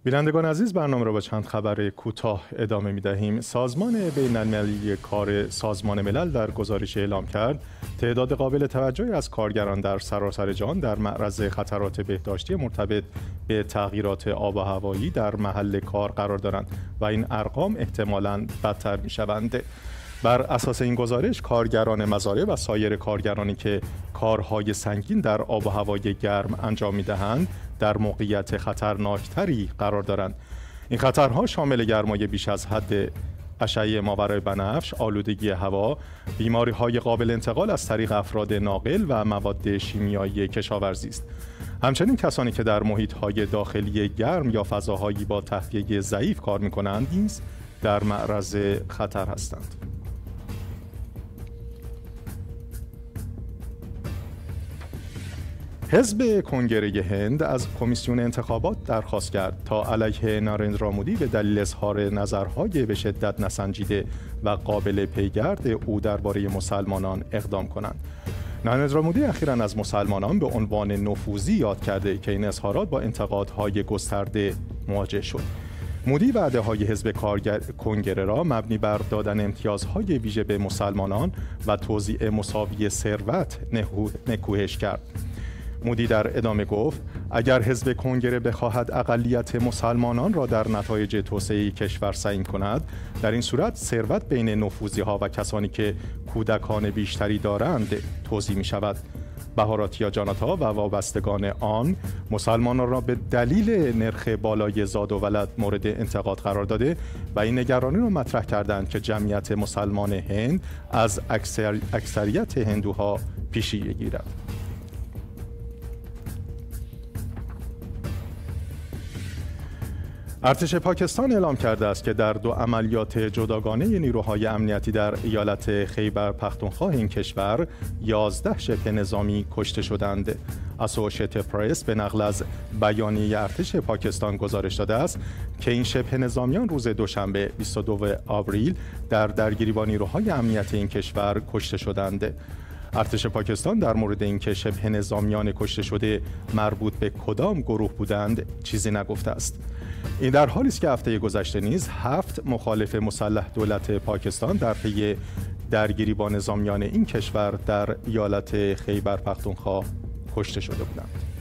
بینندگان عزیز، برنامه را با چند خبر کوتاه ادامه می‌دهیم. سازمان بین‌المللی کار سازمان ملل در گزارش اعلام کرد تعداد قابل توجهی از کارگران در سراسر جهان در معرض خطرات بهداشتی مرتبط به تغییرات آب و هوایی در محل کار قرار دارند و این ارقام احتمالاً بدتر می‌شوند. بر اساس این گزارش، کارگران مزارع و سایر کارگرانی که کارهای سنگین در آب و هوای گرم انجام می‌دهند در موقعیت خطرناکتری قرار دارند. این خطرها شامل گرمای بیش از حد، اشعه ماورای بنفش، آلودگی هوا، بیماری‌های قابل انتقال از طریق افراد ناقل و مواد شیمیایی کشاورزی است. همچنین کسانی که در محیط‌های داخلی گرم یا فضاهایی با تهویه ضعیف کار می‌کنند نیز در معرض خطر هستند. حزب کنگره هند از کمیسیون انتخابات درخواست کرد تا علیه نارندرا مودی به دلیل اظهار نظرهای به شدت نسنجیده و قابل پیگرد او درباره مسلمانان اقدام کنند. نارندرا مودی اخیراً از مسلمانان به عنوان نفوذی یاد کرده که این اظهارات با انتقادهای گسترده مواجه شد. مودی وعده‌های حزب کنگره را مبنی بر دادن امتیازهای ویژه به مسلمانان و توزیع مساوی ثروت نکوهش کرد. مودی در ادامه گفت اگر حزب کنگره بخواهد اقلیت مسلمانان را در نتایج توسعه کشور سهیم کند، در این صورت ثروت بین نفوذی‌ها و کسانی که کودکان بیشتری دارند توزیع می شود. بهاراتیا جاناتا و وابستگان آن مسلمانان را به دلیل نرخ بالای زاد و ولد مورد انتقاد قرار داده و این نگرانی را مطرح کردند که جمعیت مسلمان هند از اکثریت هندوها پیشی گیرد. ارتش پاکستان اعلام کرده است که در 2 عملیات جداگانه نیروهای امنیتی در ایالت خیبر پختونخوا این کشور 11 شبه نظامی کشته شدند. اسوشییتد پرس به نقل از بیانیه ارتش پاکستان گزارش داده است که این شبه نظامیان روز دوشنبه 22 آوریل در درگیری با نیروهای امنیتی این کشور کشته شدند. ارتش پاکستان در مورد اینکه شبه نظامیان کشته شده مربوط به کدام گروه بودند چیزی نگفته است. این در حالی است که هفته گذشته نیز 7 مخالف مسلح دولت پاکستان در پی درگیری با نظامیان این کشور در ایالت خیبر پختونخوا کشته شده بودند.